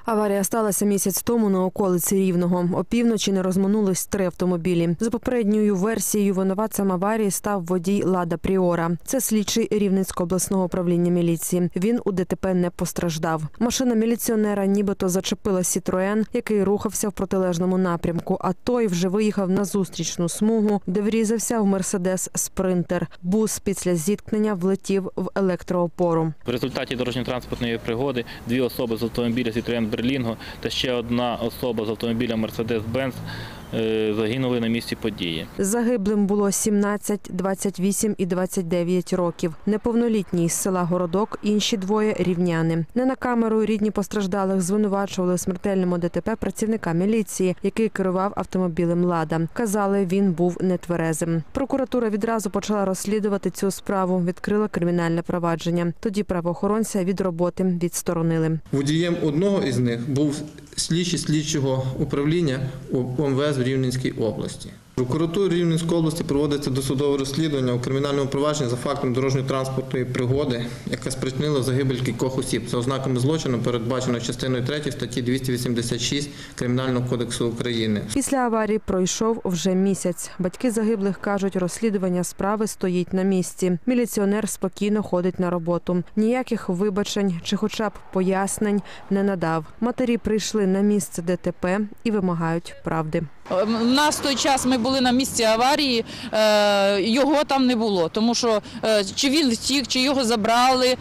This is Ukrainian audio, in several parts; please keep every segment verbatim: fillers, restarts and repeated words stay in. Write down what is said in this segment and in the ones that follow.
Аварія сталася місяць тому на околиці Рівного. Опівночі не розминулись три автомобілі. За попередньою версією, винуватцем аварії став водій «Лада Пріора». Це слідчий Рівненського обласного управління міліції. Він у ДТП не постраждав. Машина міліціонера нібито зачепила «Сітроен», який рухався в протилежному напрямку, а той вже виїхав на зустрічну смугу, де врізався в «Мерседес Спринтер». Бус після зіткнення влетів в електроопору. В результаті дорожньо-транспортної пригоди дві особи з автомобіля «Сітроен Берлінго» та ще одна особа з автомобіля «Мерседес-Бенц» загинули на місці події. Загиблим було сімнадцять, двадцять вісім і двадцять дев'ять років. Неповнолітній з села Городок, інші двоє – рівняни. Не на камеру рідні постраждалих звинувачували в смертельному ДТП працівника міліції, який керував автомобілем «Лада». Казали, він був нетверезим. Прокуратура відразу почала розслідувати цю справу, відкрила кримінальне провадження. Тоді правоохоронця від роботи відсторонили. Водієм одного із них був слідчий слідчого управління У Ем Ве Ес в Рівненській області. Прокуратурою Рівненської області проводиться досудове розслідування у кримінальному провадженні за фактом дорожньо-транспортної пригоди, яка спричинила загибель кількох осіб. За ознаками злочину, передбачено частиною третьою статті двісті вісімдесят шість Кримінального кодексу України. Після аварії пройшов вже місяць. Батьки загиблих кажуть, розслідування справи стоїть на місці. Міліціонер спокійно ходить на роботу. Ніяких вибачень чи хоча б пояснень не надав. Матері прийшли на місце ДТП і вимагають правди. У нас в той час ми були на місці аварії, його там не було, тому що чи він втік, чи його забрали,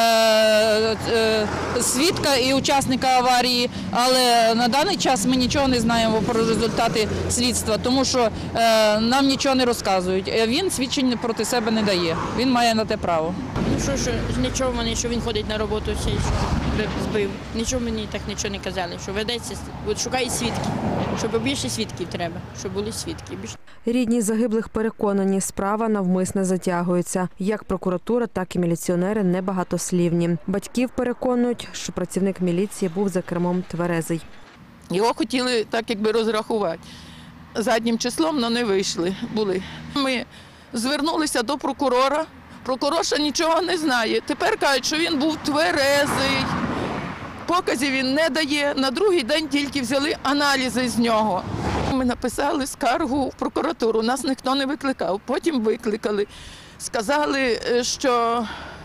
свідка і учасника аварії, але на даний час ми нічого не знаємо про результати слідства, тому що нам нічого не розказують. Він свідчень проти себе не дає, він має на те право. Ну що ж, нічого мені, що він ходить на роботу, що збив. Нічого мені так нічого не казали, що ведеться, шукає свідків, щоб більше свідків треба, щоб були свідки. Рідні загиблих переконані, справа навмисне затягується. Як прокуратура, так і міліціонери небагатослівні. Батьків переконують, що працівник міліції був за кермом тверезий. Його хотіли так якби розрахувати. Заднім числом, але не вийшли. Були. Ми звернулися до прокурора. Прокурор ще нічого не знає. Тепер кажуть, що він був тверезий. Показів він не дає. На другий день тільки взяли аналізи з нього. Ми написали скаргу в прокуратуру. Нас ніхто не викликав. Потім викликали. Сказали, що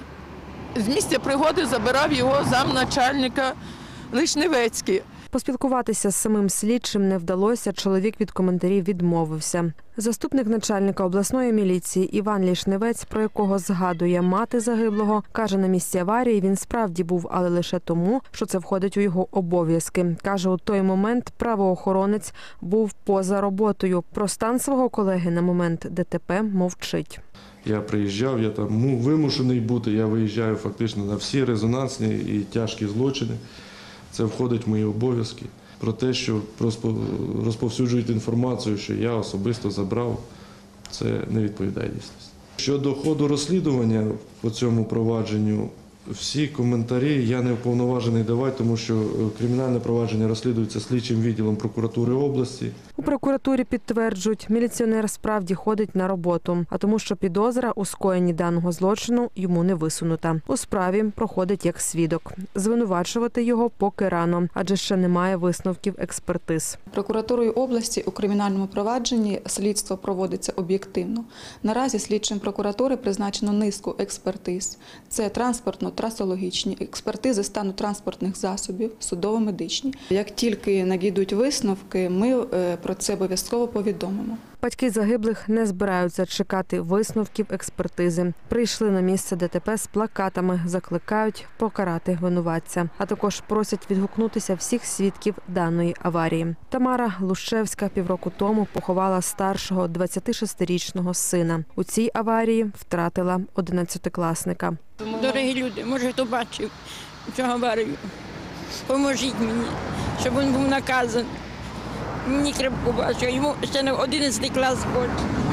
з місця пригоди забирав його замначальника Лишневецький. Поспілкуватися з самим слідчим не вдалося, чоловік від коментарів відмовився. Заступник начальника обласної міліції Іван Лішневець, про якого згадує мати загиблого, каже, на місці аварії він справді був, але лише тому, що це входить у його обов'язки. Каже, у той момент правоохоронець був поза роботою. Про стан свого колеги на момент ДТП мовчить. Я приїжджав, я там вимушений бути, я виїжджаю фактично на всі резонансні і тяжкі злочини. Це входить в мої обов'язки. Про те, що розповсюджують інформацію, що я особисто забрав, це не відповідає дійсності. Щодо ходу розслідування по цьому провадженню, всі коментарі я не уповноважений давати, тому що кримінальне провадження розслідується слідчим відділом прокуратури області. У прокуратурі підтверджують, міліціонер справді ходить на роботу, а тому що підозра у скоєнні даного злочину йому не висунута. У справі проходить як свідок. Звинувачувати його поки рано, адже ще немає висновків експертиз. Прокуратурою області у кримінальному провадженні слідство проводиться об'єктивно. Наразі слідчим прокуратури призначено низку експертиз. Це транспортно-трасологічні, експертизи стану транспортних засобів, судово-медичні. Як тільки надійдуть висновки, ми про це обов'язково повідомимо. Батьки загиблих не збираються чекати висновків експертизи. Прийшли на місце ДТП з плакатами, закликають покарати винуватця. А також просять відгукнутися всіх свідків даної аварії. Тамара Лущевська півроку тому поховала старшого двадцятишестирічного сина. У цій аварії втратила одинадцятикласника. Дорогі люди, може хто бачив цю аварію, поможіть мені, щоб він був наказаний. Мені крепко бачу, йому ще не одинадцятий клас ходить.